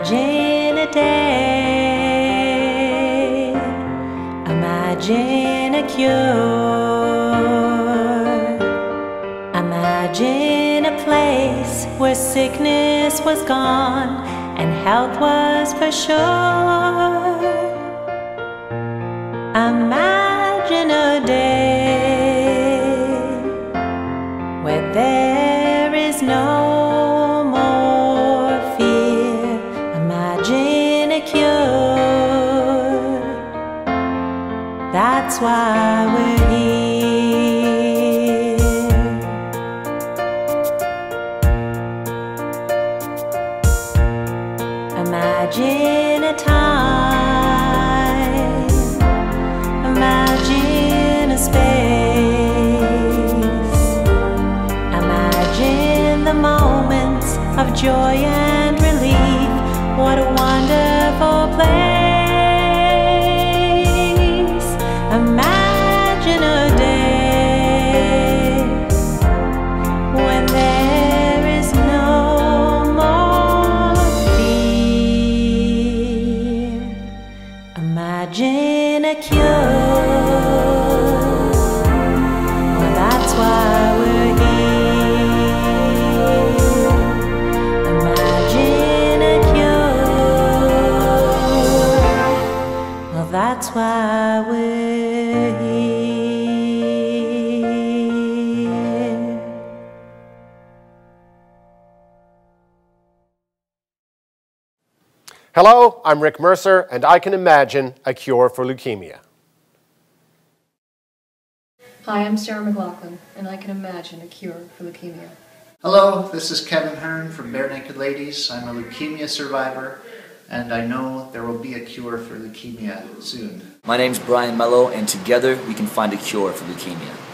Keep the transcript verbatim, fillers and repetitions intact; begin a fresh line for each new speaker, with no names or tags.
Imagine a day, imagine a cure, imagine a place where sickness was gone and health was for sure. Imagine a day where there is no more fear. Imagine a cure. That's why we're here. Imagine a time, imagine a space, imagine the moments of joy and relief. What a wonderful place. Imagine a day when there is no more fear. Imagine a cure. Well, that's why we're here. Imagine a cure. Well, that's why we're here.
Hello, I'm Rick Mercer, and I can imagine a cure for leukemia.
Hi, I'm Sarah McLachlan, and I can imagine a cure for leukemia.
Hello, this is Kevin Hearn from Bare Naked Ladies. I'm a leukemia survivor, and I know there will be a cure for leukemia soon.
My name's Brian Melo, and together we can find a cure for leukemia.